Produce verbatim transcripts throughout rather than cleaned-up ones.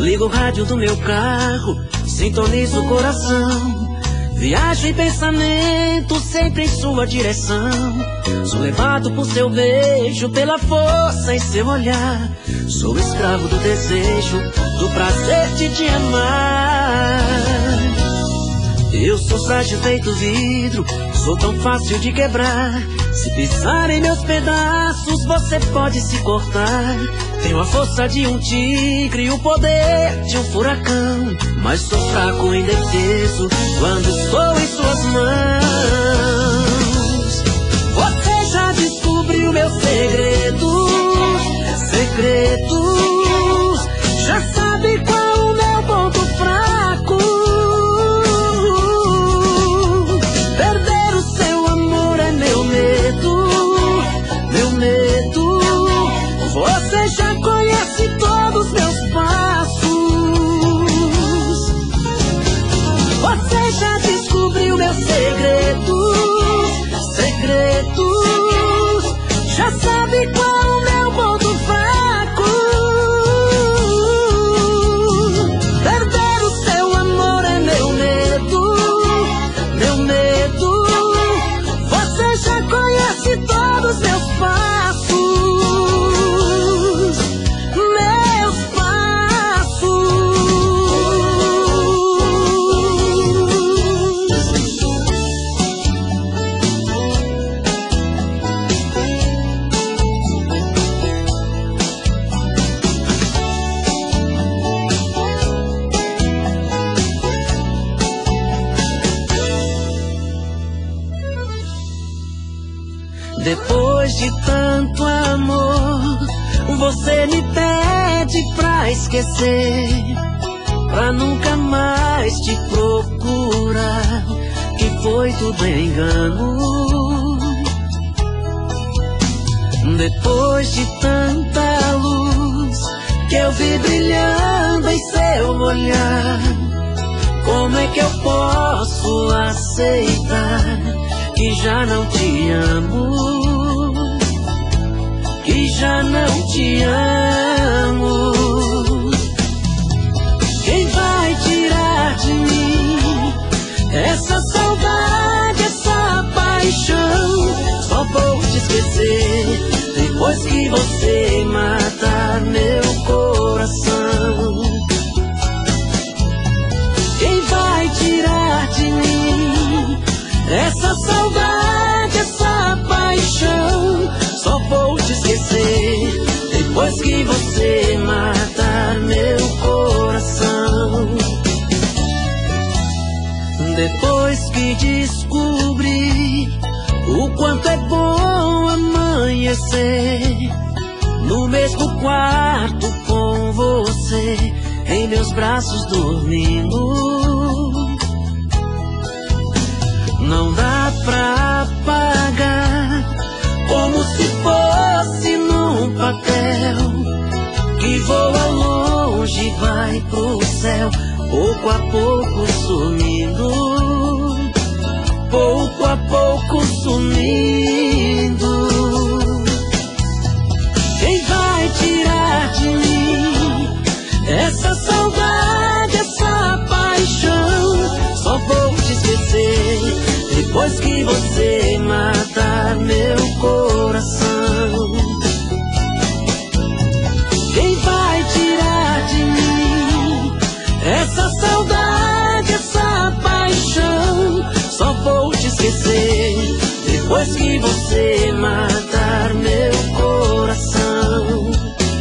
Ligo o rádio do meu carro, sintonizo o coração. Viajo em pensamento sempre em sua direção. Sou levado por seu beijo, pela força em seu olhar. Sou escravo do desejo, do prazer de te amar. Eu sou frágil feito vidro, sou tão fácil de quebrar. Se pisar em meus pedaços, você pode se cortar. Tenho a força de um tigre, o poder de um furacão, mas sou fraco e indefeso quando estou em suas mãos. Você já descobriu meus segredos, segredos. Já sabe qual o meu ponto fraco. Perder o seu amor é meu medo, meu medo. Você já conhece todos os meus passos. Você já descobriu meus segredos, segredos. Já sabe qual o meu ponto fraco. Perder o seu amor é meu medo, meu medo. Você já conhece todos os meus passos. Depois de tanto amor, você me pede pra esquecer, pra nunca mais te procurar, que foi tudo engano. Depois de tanta luz que eu vi brilhando em seu olhar, como é que eu posso aceitar que já não te amo, que já não te amo? Quem vai tirar de mim essa saudade, essa paixão? Só vou te esquecer depois que você matar meu coração. Quem vai tirar de mim essa saudade, essa paixão? Só vou te esquecer depois que você matar meu coração. Depois que descobri o quanto é bom amanhecer no mesmo quarto com você, em meus braços dormindo, não dá pra apagar, como se fosse num papel que voa longe e vai pro céu, pouco a pouco sumindo, pouco a pouco sumindo. Quem vai tirar de mim essa saudade, essa paixão? Só vou te esquecer depois que você matar meu coração. Quem vai tirar de mim essa saudade, essa paixão? Só vou te esquecer depois que você matar meu coração.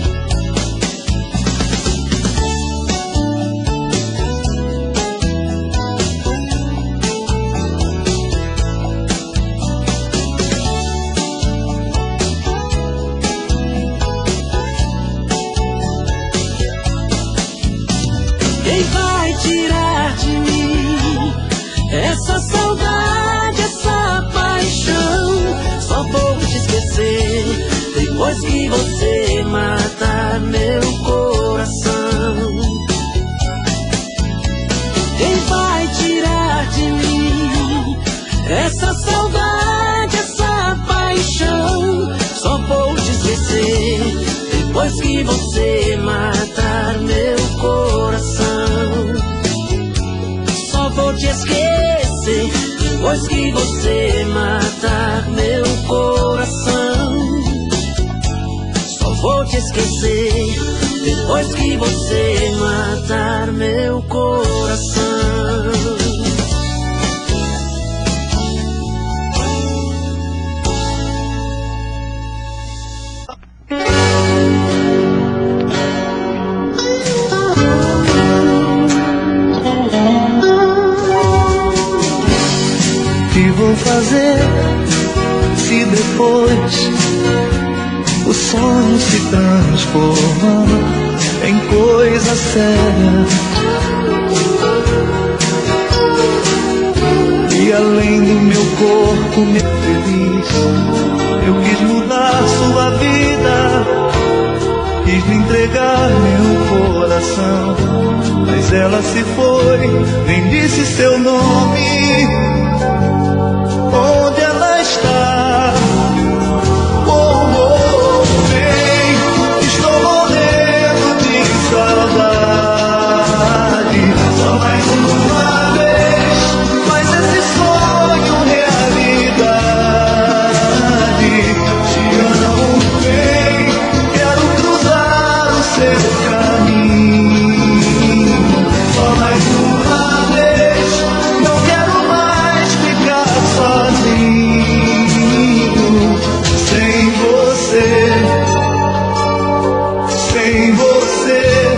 Quem vai tirar de mim essa saudade, essa paixão? Só vou te esquecer depois que você matar meu coração. Quem vai tirar de mim essa saudade, essa paixão? Só vou te esquecer depois que você matar meu coração. você matar meu coração. Só vou te esquecer depois que você matar meu coração. Vou fazer se depois o sonho se transforma em coisa séria e além do meu corpo me feliz, eu quis mudar sua vida, quis lhe entregar meu coração, mas ela se foi, nem disse seu nome. Onde ela está? Oh, oh, vem, estou morrendo de saudade. Só mais uma vez, faz esse sonho realidade. Te amo, vem, quero cruzar o seu caminho. Só mais uma vez, não quero mais ficar sozinho sem você, sem você,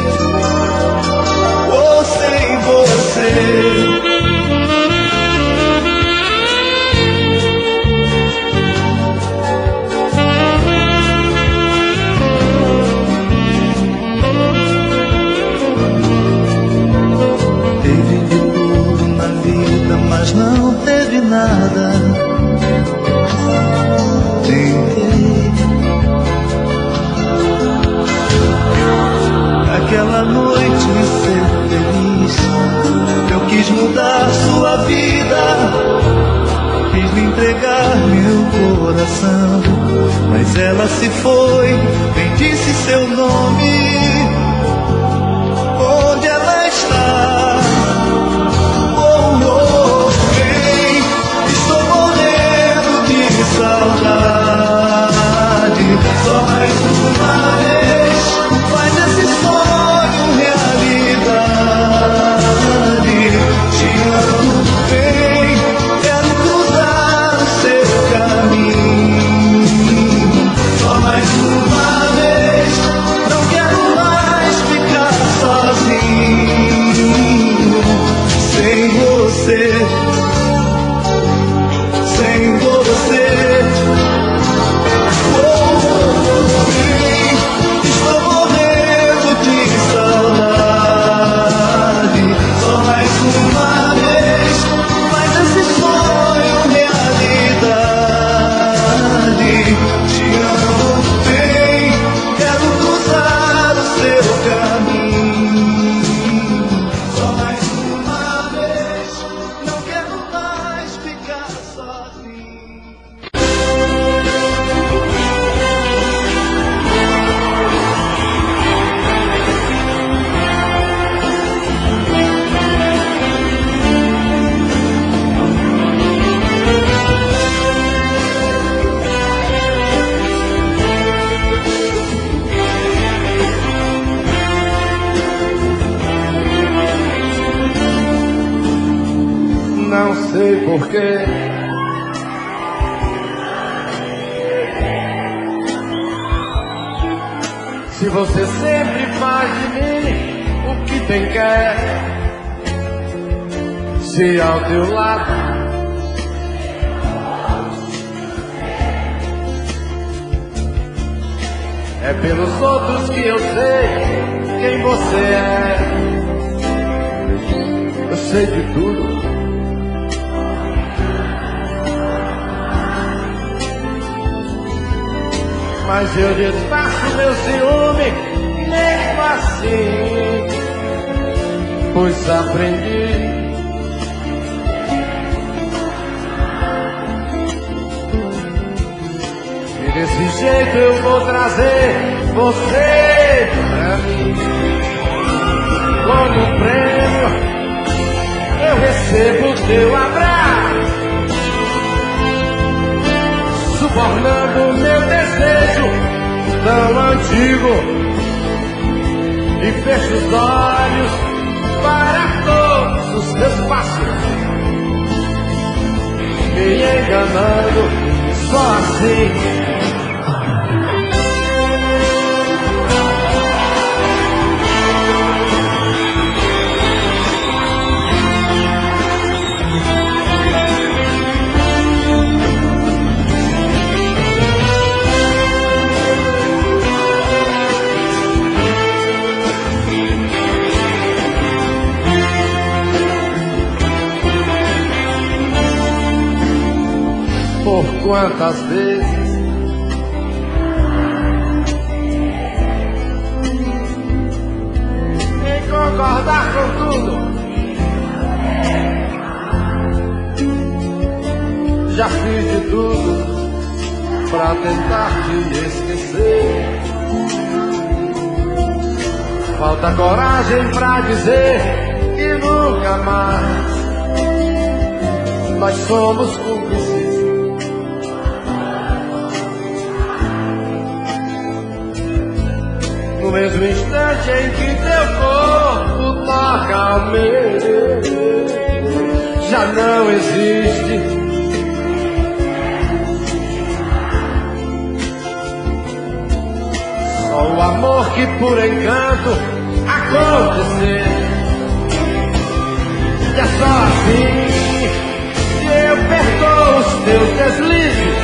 ou sem você. Teve de tudo na vida, mas não teve nada. Tentei. Aquela noite me ser feliz, eu quis mudar sua vida, quis lhe entregar meu coração, mas ela se foi, nem disse seu nome. Onde ela está? Oh, oh, vem, estou morrendo de saudade. Só mais uma vez, faz esse sonho realidade. Te amo, vem, quero cruzar o seu caminho. Só mais uma vez, não quero mais ficar sozinho sem você, sem você. Oh, vem, estou morrendo de saudade. Só mais uma vez, faz esse sonho realidade. Te amo, vem, quero cruzar o seu caminho. Só mais uma vez, não quero mais ficar sozinho. Não sei porquê, se você sempre faz de mim o que bem quer, se ao teu lado é pelos outros que eu sei quem você é. Eu sei de tudo, mas eu disfarço meu ciúme mesmo assim, pois aprendi e desse jeito eu vou trazer você pra mim. Como prêmio eu recebo teu abraço transformando meu desejo tão antigo. E fecho os olhos para todos os meus passos, me enganando só assim. Por quantas vezes em concordar com tudo, já fiz de tudo pra tentar te esquecer. Falta coragem pra dizer que nunca mais nós somos cúmplices. No mesmo instante em que teu corpo toca o meu, já não existe. Só o amor que por encanto acontecer. E é só assim que eu perdoo os teus deslizes.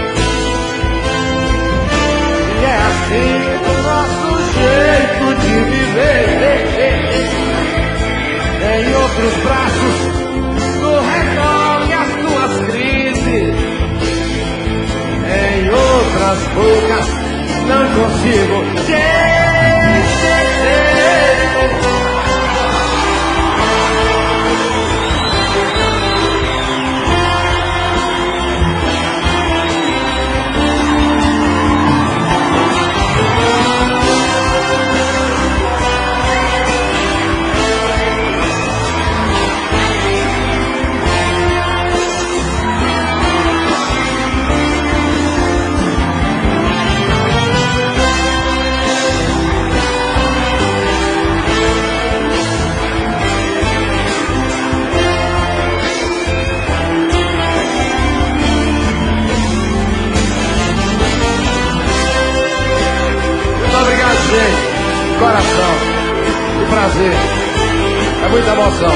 E é assim o nosso jeito de viver. Em outros braços, tu recolhe as tuas crises. Em outras bocas, não consigo te esquecer. Coração e prazer, é muita emoção.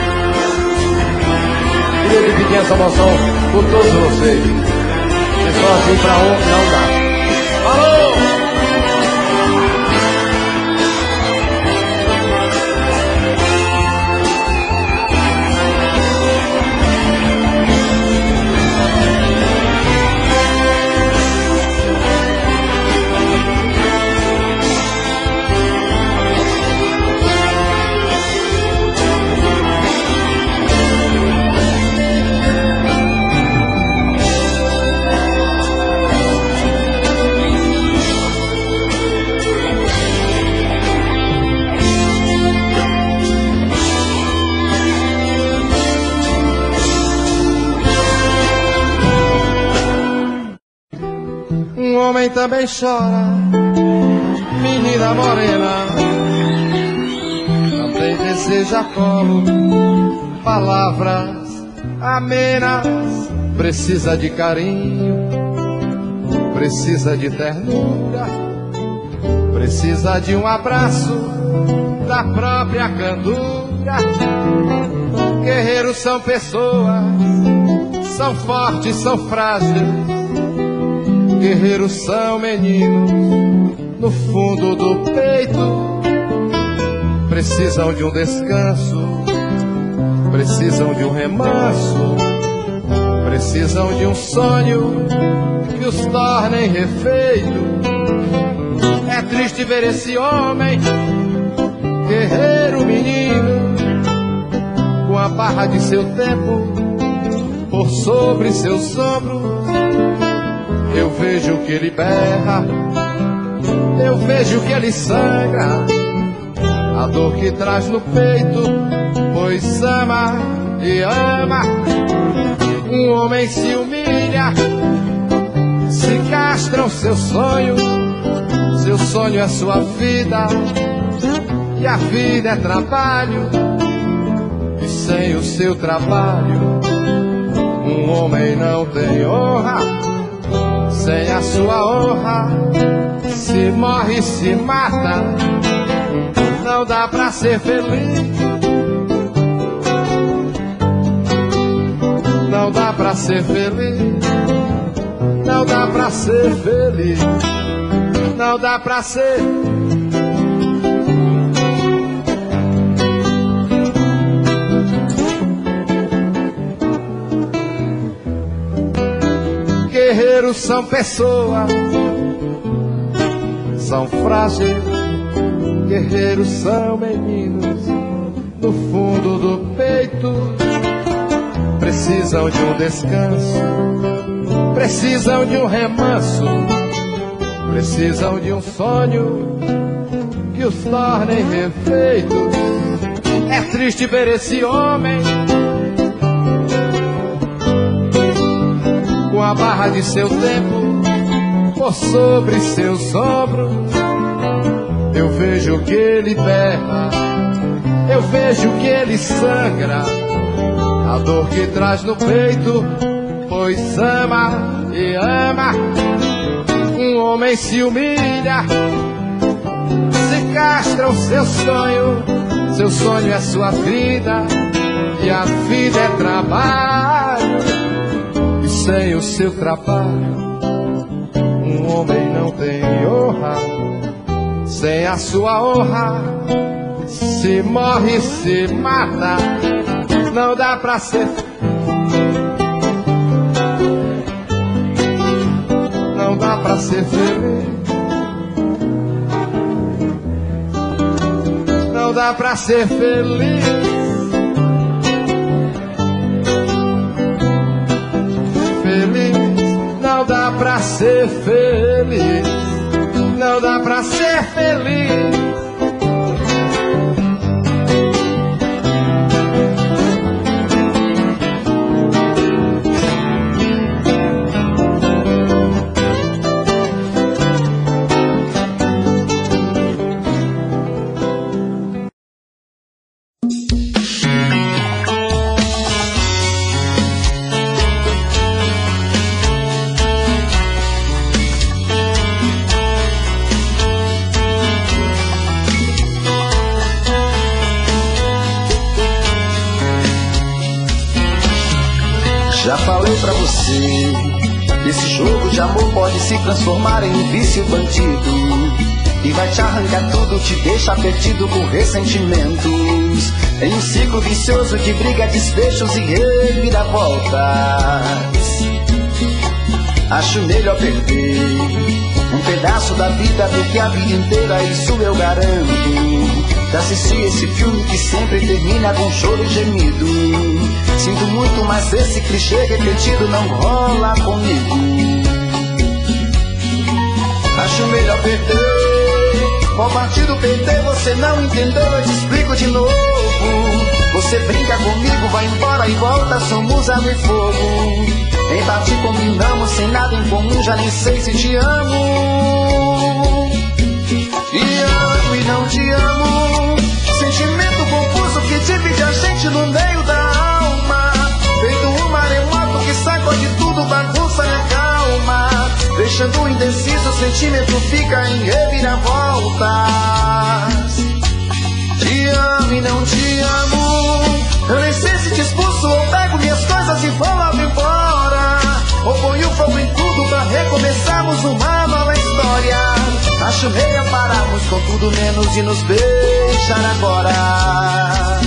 Queria dividir essa emoção por todos vocês. E só assim pra um não dá. Alô! Homem também chora, menina morena, também deseja colo, palavras amenas, precisa de carinho, precisa de ternura, precisa de um abraço da própria candura. Guerreiros são pessoas, são fortes, são frágeis. Guerreiros são meninos no fundo do peito. Precisam de um descanso, precisam de um remanso, precisam de um sonho que os tornem refeito. É triste ver esse homem, guerreiro menino, com a barra de seu tempo por sobre seus ombros. Eu vejo que ele berra, eu vejo que ele sangra, a dor que traz no peito, pois ama e ama. Um homem se humilha, se castram seu sonho. Seu sonho é sua vida, e a vida é trabalho. E sem o seu trabalho, um homem não tem honra. Sem a sua honra, se morre, se mata. Não dá pra ser feliz. Não dá pra ser feliz. Não dá pra ser feliz. Não dá pra ser. Guerreiros são pessoas, são frágeis. Guerreiros são meninos no fundo do peito. Precisam de um descanso, precisam de um remanso, precisam de um sonho que os tornem refeitos. É triste ver esse homem com a barra de seu tempo por sobre seus ombros. Eu vejo que ele berra, eu vejo que ele sangra, a dor que traz no peito, pois ama e ama. Um homem se humilha, se castra o seu sonho. Seu sonho é sua vida, e a vida é trabalho. E sem o seu trabalho, um homem não tem honra. Sem a sua honra, se morre, se mata. Não dá pra ser. Não dá pra ser feliz. Não dá pra ser feliz. Feliz. Não dá pra ser feliz. Não dá pra ser feliz. Já falei pra você, esse jogo de amor pode se transformar em um vício bandido, e vai te arrancar tudo, te deixa perdido por ressentimentos, em um ciclo vicioso de briga, desfechos e reviravoltas. Acho melhor perder um pedaço da vida do que a vida inteira, isso eu garanto. Já assisti esse filme que sempre termina com choro e gemido. Sinto muito, mas esse clichê repetido não rola comigo. Acho melhor perder. Qual partido perder? Você não entendeu, eu te explico de novo. Você brinca comigo, vai embora e volta, somos água e fogo. Em parte combinamos, sem nada em comum, já nem sei se te amo. Te amo e não te amo. Sentimento confuso que divide a gente no meio da alma. Feito um maremoto que sacode tudo, bagunça e acalma. Deixando indeciso, o sentimento fica em reviravoltas. Te amo e não te amo. Eu nem sei se te expulso ou pego minhas coisas e vou logo embora. Ou ponho fogo em tudo pra recomeçarmos uma nova história. Acho melhor pararmos com tudo menos e nos beijar agora.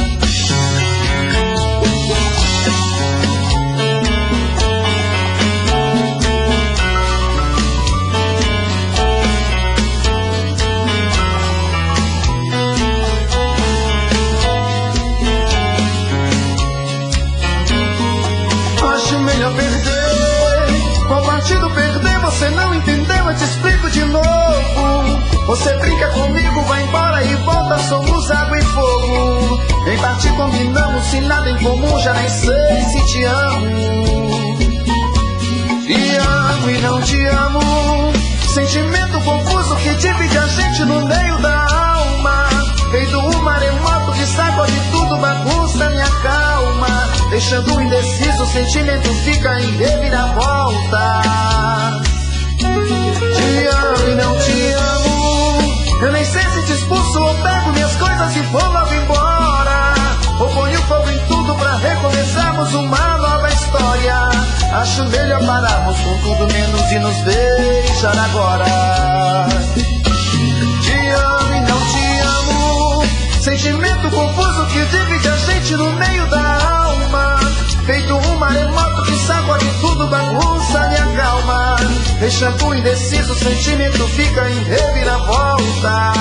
Acho melhor perder. Qual partido perder? Você não entendeu, eu te explico de novo. Você brinca comigo, vai embora e volta, somos água e fogo. Em parte combinamos, sem nada em comum, já nem sei se te amo. Te amo e não te amo, sentimento confuso que divide a gente no meio da alma. Feito um maremoto que sacode tudo, bagunça minha calma. Deixando indeciso, o sentimento fica em reviravolta. Te amo e não te amo, eu nem sei se te expulso ou pego minhas coisas e vou logo embora. Ou ponho fogo em tudo pra recomeçarmos uma nova história. Acho melhor pararmos com tudo menos e nos beijar agora. Te amo e não te amo, sentimento confuso que divide a gente no meio da alma. Feito um maremoto que sacode tudo, bagunça minha calma. Deixando indeciso, o sentimento fica em reviravolta.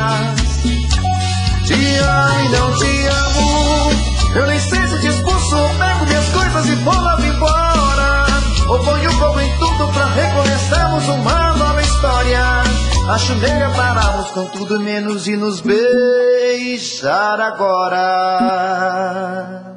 Te amo e não te amo, eu nem sei se te expulso ou pego minhas coisas e vou logo embora. Ou ponho fogo em tudo pra recomeçarmos uma nova história. Acho melhor pararmos com tudo menos e nos beijar agora.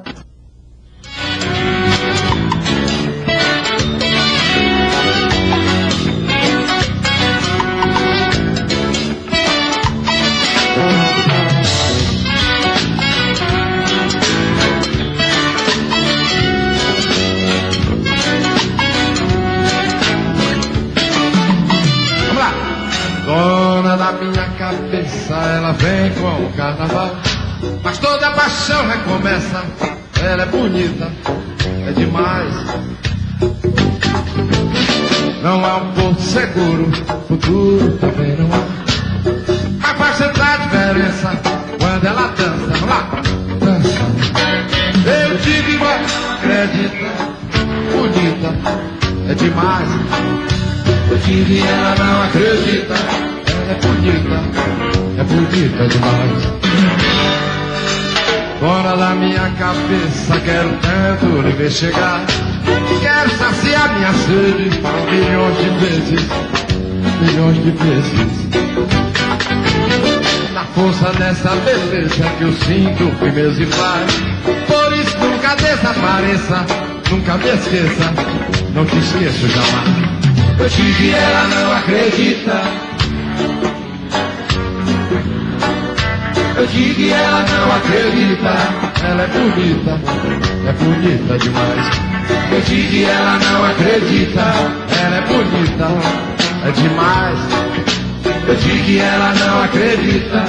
Dona da minha cabeça, ela vem com o carnaval, mas toda paixão recomeça. Ela é bonita, é demais. Não há um porto seguro, futuro também não há. Mas faz tanta diferença quando ela dança. Vamos lá, dança. Eu digo, acredita, bonita, é demais. Eu digo e ela não acredita. Ela é bonita, é bonita demais. Fora da minha cabeça, quero tanto lhe ver chegar. Quero saciar minha sede milhões de vezes, milhões de vezes. Na força dessa beleza que eu sinto firmeza e paz. Por isso nunca desapareça, nunca me esqueça, não te esqueço jamais. Eu digo e ela não acredita. Eu digo e ela não acredita. Ela é bonita, é bonita demais. Eu digo e ela não acredita. Ela é bonita, é demais. Eu digo e ela não acredita.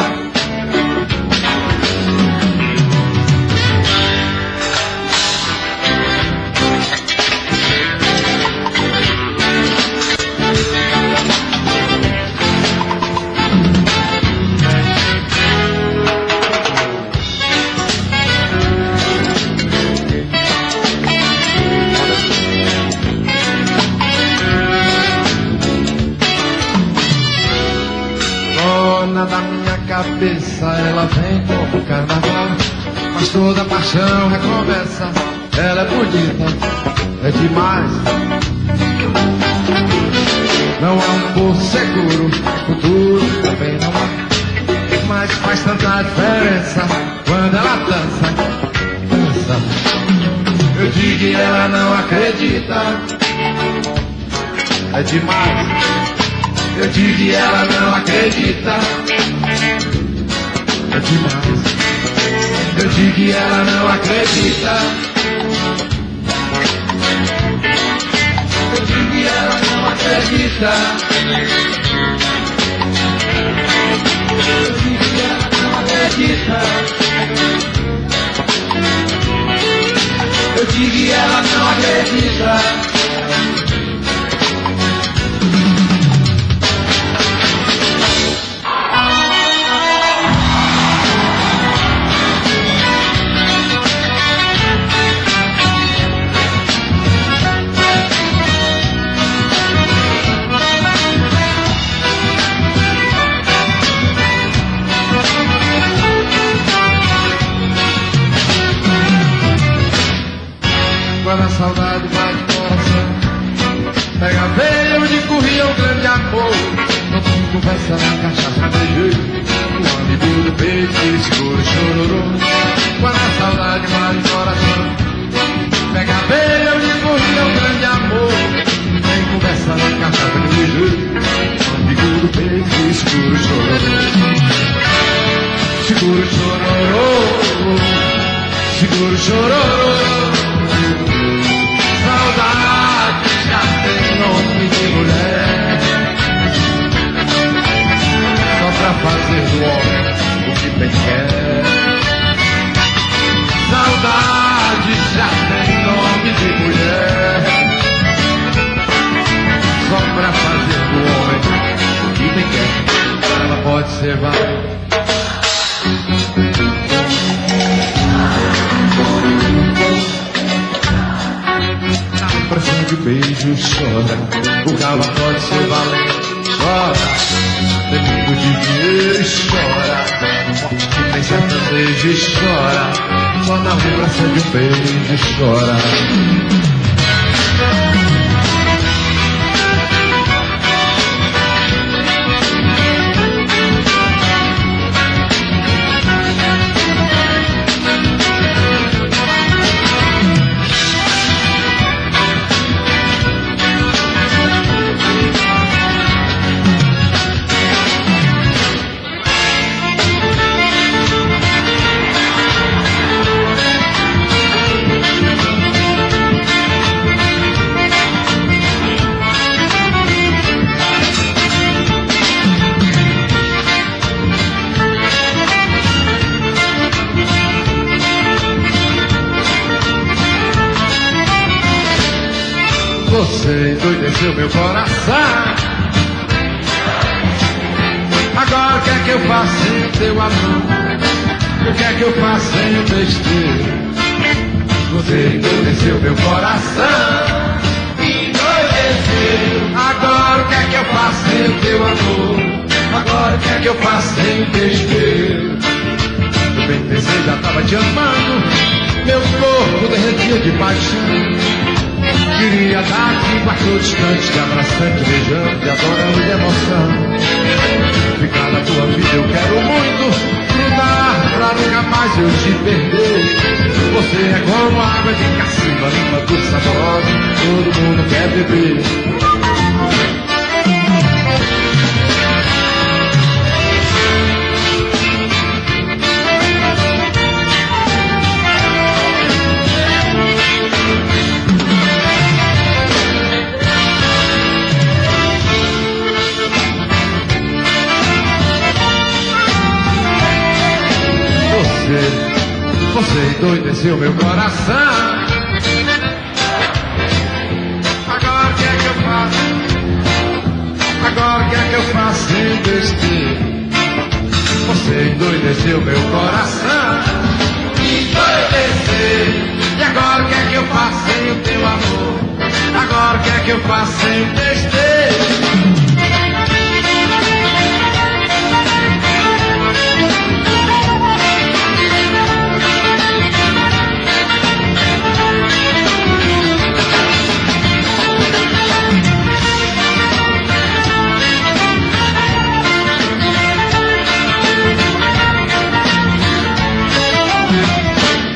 Da minha cabeça, ela vem como o carnaval, mas toda paixão recomeça. Ela é bonita, é demais. Não há um porto seguro, futuro também não há. Mas faz tanta diferença quando ela dança, dança. Eu digo e ela não acredita. É demais. Eu digo e ela não acredita. É demais. Eu digo e ela não acredita. Eu digo e ela não acredita. Eu digo e ela não acredita. Eu digo e ela não acredita. seguro o chororô, seguro o chororô. Saudade já tem nome de mulher, só pra fazer do homem o que bem quer. Saudade já tem nome de mulher, só pra fazer do homem o que bem quer. Ela pode ser valente, pressão de beijo chora, o galo pode ser valente, chora, depende de dinheiro chora, morte que tem sertanejo e chora, só na vibração de um beijo chora. Você endoideceu meu coração. Agora o que é que eu faço sem teu amor? O que é que eu faço sem o besteiro? Você endoideceu meu coração. Endoideceu. Agora o que é que eu faço sem o teu amor? Agora o que é que eu faço sem o besteiro? Eu bem pensei, já tava te amando, meu corpo derretia de paixão. Queria dar-te quarto distante, te abraçando, beijando, te adorando de emoção. Ficar na tua vida eu quero muito, grudar pra nunca mais eu te perder. Você é como água de cacimba, limpa, doce, saborosa, todo mundo quer beber. Você endoideceu meu coração. Agora o que é que eu faço? Agora o que é que eu faço sem besteira? Você endoideceu meu coração. Endoideceu. E agora o que é que eu faço sem o teu amor? Agora o que é que eu faço sem besteira?